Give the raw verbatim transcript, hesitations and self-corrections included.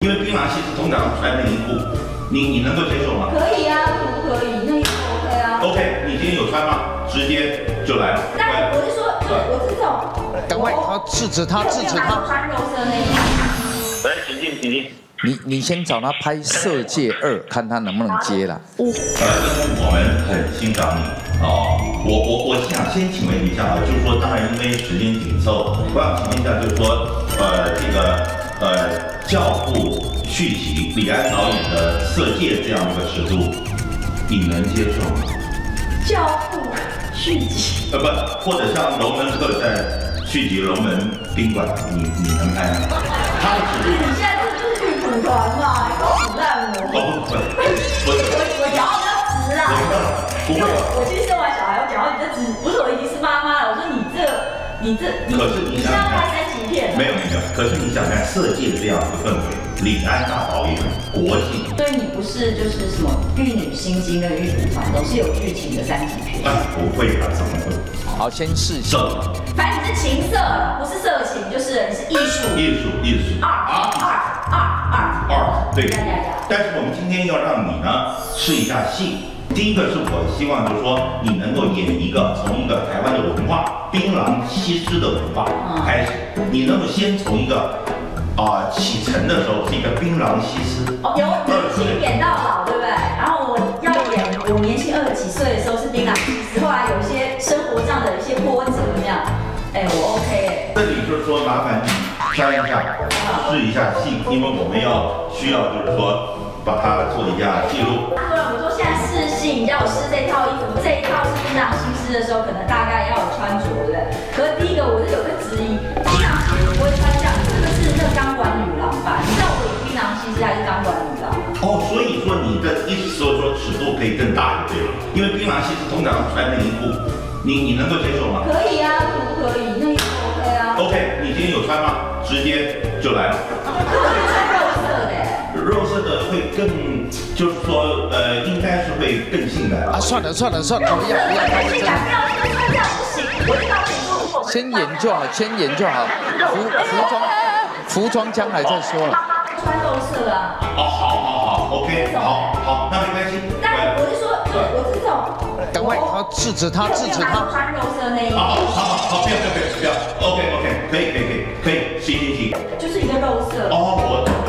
因为槟榔西施通常穿内衣裤，你你能够接受吗？ 可以啊，不可以，那也 OK 啊。 OK， 你今天有穿吗？直接就来了。 但我是说，我是这种。 赶快，他制止他，制止他。 穿肉色内衣。 来，请进，请进。 你你先找他拍《色戒二》，看他能不能接啦。 呃，因为我们很欣赏你哦。我我我想先请问一下啊，就是说，当然因为时间紧凑，我想请问一下，就是说，呃，这个呃，教父续集李安导演的《色戒》这样一个尺度，你能接受吗？ 教父续集。 呃，不，或者像龙门客栈续集《龙门宾馆》，你你能拍吗？他的尺度。 你现在这就是玉蒲团嘛，你搞腐烂我。 哦不不，我我我讲话比较直啦。 不会。 我其实生完小孩，我讲话比较直，不是我已经是妈妈了。我说你这你这你可是你你是要拍三级片？ 没有没有，可是你想看《色戒》这样的氛围，李安大导演，国际。 所以你不是就是什么玉女心经跟玉蒲团都是有剧情的三级片？ 哎，不会啊，怎么会？ 好，先试色。 反正你是情色，不是色情，就是你是艺术。 艺术艺术。 二二二二二，对。 呀呀呀！ 但是我们今天要让你呢试一下戏。第一个是我希望就是说你能够演一个从一个台湾的文化槟榔西施的文化开始，你能够先从一个啊、呃、启程的时候是一个槟榔西施， 哦，由年轻演到老，对不对？然后我要演我年轻二十几岁的时候是槟榔西施，后来有一些生活上的一些波折，怎么样？哎，我 OK 哎。 这里就是说麻烦你挑一下，试一下戏，因为我们要需要就是说把它做一下记录。对啊，我说现在试戏，你叫我试这套衣服，这一套是槟榔西施的时候，可能大概要有穿着的。可是第一个我是有个质疑，槟榔西施不会穿这样，这个是那个钢管女郎吧？你知道我演槟榔西施还是钢管女郎？ 哦，所以说你的意思是说尺度可以更大就对了，因为槟榔西施通常穿内衣裤，你你能够接受吗？ 可以啊，不可以，那也 OK 啊。 OK， 你今天有穿吗？直接就来了。 穿肉色的。 肉色的会更，就是说，呃，应该是会更性感啊！算了算了算了，不要不要， 太性感，不要穿这样不行。我知道你说先演就好，先演就好。服服装服装将来再说了。 穿肉色啊。 哦，好好好 ，OK， 好好，那没关系。 但我是说，我是这种。 赶快，他制止他，制止他。 穿肉色内衣。 好好好好，不要不要不要不要 ，OK OK，可以可以可以可以，行行行。 就是一个肉色。 哦，我。